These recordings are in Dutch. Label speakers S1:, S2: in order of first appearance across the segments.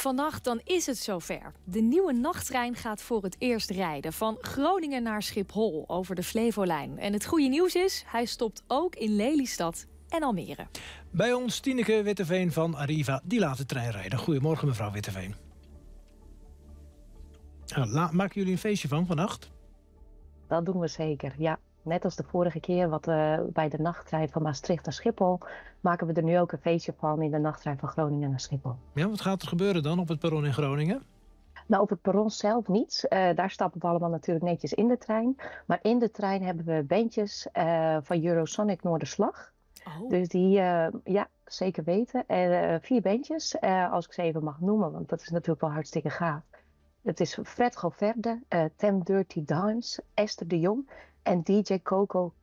S1: Vannacht dan is het zover. De nieuwe nachttrein gaat voor het eerst rijden. Van Groningen naar Schiphol over de Flevolijn. En het goede nieuws is, hij stopt ook in Lelystad en Almere.
S2: Bij ons Tineke Witteveen van Arriva, die laat de trein rijden. Goedemorgen mevrouw Witteveen. Maken jullie een feestje van vannacht?
S3: Dat doen we zeker, ja. Net als de vorige keer wat bij de nachttrein van Maastricht naar Schiphol, maken we er nu ook een feestje van in de nachttrein van Groningen naar Schiphol.
S2: Ja, wat gaat er gebeuren dan op het perron in Groningen?
S3: Nou, op het perron zelf niet. Daar stappen we allemaal natuurlijk netjes in de trein. Maar in de trein hebben we bandjes van Eurosonic Noorderslag.
S1: Oh.
S3: Dus die, ja, zeker weten. 4 bandjes, als ik ze even mag noemen, want dat is natuurlijk wel hartstikke gaaf. Het is Fred Goverde, Tem Dirty Dimes, Esther de Jong en DJ Coco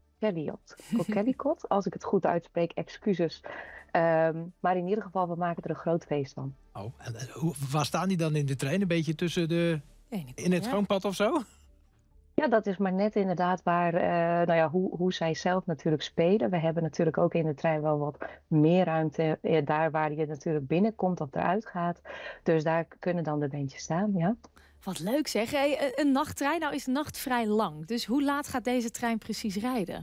S3: Kokkellikot. Als ik het goed uitspreek, excuses. Maar in ieder geval, we maken er een groot feest van.
S2: Oh, en waar staan die dan in de trein? Een beetje tussen in het gangpad of zo?
S3: Ja, dat is maar net inderdaad waar, nou ja, hoe zij zelf natuurlijk spelen. We hebben natuurlijk ook in de trein wel wat meer ruimte, daar waar je natuurlijk binnenkomt of eruit gaat. Dus daar kunnen dan de bandjes staan, ja.
S1: Wat leuk zeg. Hey, een nachttrein, nou is de nacht vrij lang. Dus hoe laat gaat deze trein precies rijden?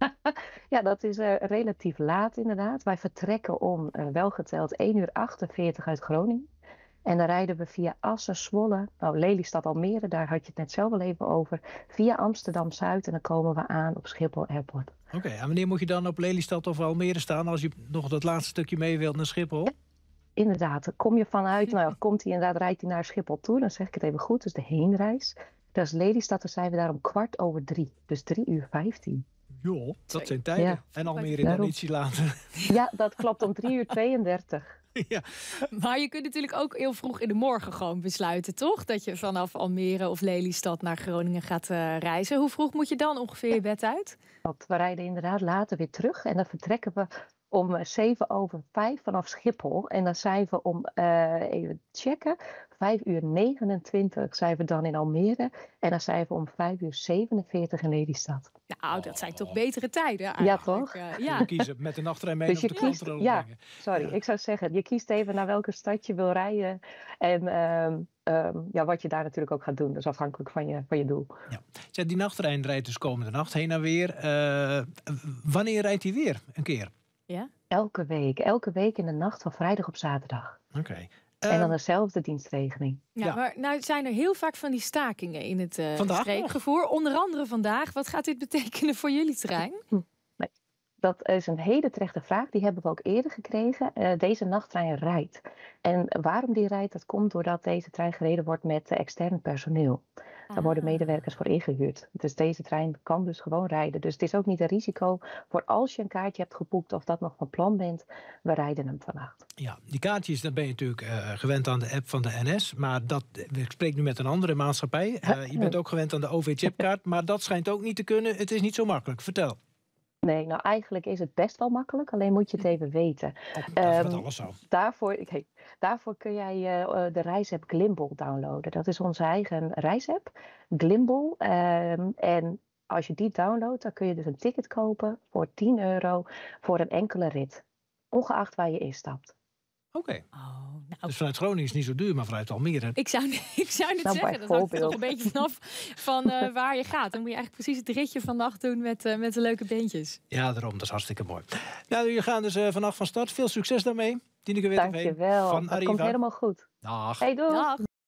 S3: Ja, dat is relatief laat inderdaad. Wij vertrekken om, welgeteld, 1:48 uit Groningen. En dan rijden we via Assen, Zwolle, Lelystad, Almere, daar had je het net zelf wel even over, via Amsterdam-Zuid en dan komen we aan op Schiphol Airport.
S2: Oké, en wanneer moet je dan op Lelystad of Almere staan als je nog dat laatste stukje mee wilt naar Schiphol?
S3: Ja, inderdaad, kom je vanuit, nou komt hij inderdaad, rijdt hij naar Schiphol toe, dan zeg ik het even goed, dus de heenreis. Dat is Lelystad, dan zijn we daar om 2:15, dus 3:15.
S2: Joh, dat zijn tijden. Ja. En Almere dan ietsje later.
S3: Ja, dat klopt, om 3:32.
S2: Ja.
S1: Maar je kunt natuurlijk ook heel vroeg in de morgen gewoon besluiten, toch? Dat je vanaf Almere of Lelystad naar Groningen gaat reizen. Hoe vroeg moet je dan ongeveer je bed uit?
S3: We rijden inderdaad later weer terug en dan vertrekken we om 7:05 vanaf Schiphol. En dan zijn we om, even checken, 5:29 zijn we dan in Almere. En dan zijn we om 5:47 in Lelystad.
S1: Nou, dat zijn toch betere tijden eigenlijk.
S3: Ja, toch?
S2: Ja. Kiezen met de nachttrein mee
S3: dus
S2: op de controle brengen.
S3: Sorry, ik zou zeggen, je kiest even naar welke stad je wil rijden. En ja, wat je daar natuurlijk ook gaat doen. Dus afhankelijk van je doel.
S2: Ja. Die nachttrein rijdt dus komende nacht heen en weer. Wanneer rijdt hij weer een keer?
S1: Ja?
S3: Elke week in de nacht van vrijdag op zaterdag.
S2: Oké.
S3: En dan dezelfde dienstregeling.
S1: Ja, maar nou zijn er heel vaak van die stakingen in het streekvervoer. Onder andere vandaag. Wat gaat dit betekenen voor jullie trein?
S3: Nee, dat is een hele terechte vraag. Die hebben we ook eerder gekregen. Deze nachttrein rijdt. En waarom die rijdt, dat komt doordat deze trein gereden wordt met extern personeel. Daar worden medewerkers voor ingehuurd. Dus deze trein kan dus gewoon rijden. Dus het is ook niet een risico voor als je een kaartje hebt geboekt of dat nog van plan bent. We rijden hem vannacht.
S2: Ja, die kaartjes, dan ben je natuurlijk gewend aan de app van de NS. Maar ik spreek nu met een andere maatschappij. Je bent ook gewend aan de OV-chipkaart. Maar dat schijnt ook niet te kunnen. Het is niet zo makkelijk. Vertel.
S3: Nee, nou eigenlijk is het best wel makkelijk. Alleen moet je het even weten.
S2: Dat is met alles zo.
S3: Daarvoor kun jij de reisapp Glimbal downloaden. Dat is onze eigen reisapp, Glimbal. En als je die downloadt, dan kun je dus een ticket kopen voor €10 voor een enkele rit. Ongeacht waar je instapt.
S2: Oké.
S1: Oh, nou.
S2: Dus vanuit Groningen is het niet zo duur, maar vanuit Almere.
S1: Ik zou net zeggen, dat hangt er toch een beetje vanaf van waar je gaat. Dan moet je eigenlijk precies het ritje vannacht doen met de leuke beentjes.
S2: Ja, daarom. Dat is hartstikke mooi. Nou, jullie gaan dus vannacht van start. Veel succes daarmee. Tineke Witteveen
S3: Dankjewel.
S2: van Arriva.
S3: Dat komt helemaal goed.
S2: Dag.
S3: Hey, doei.
S1: Dag.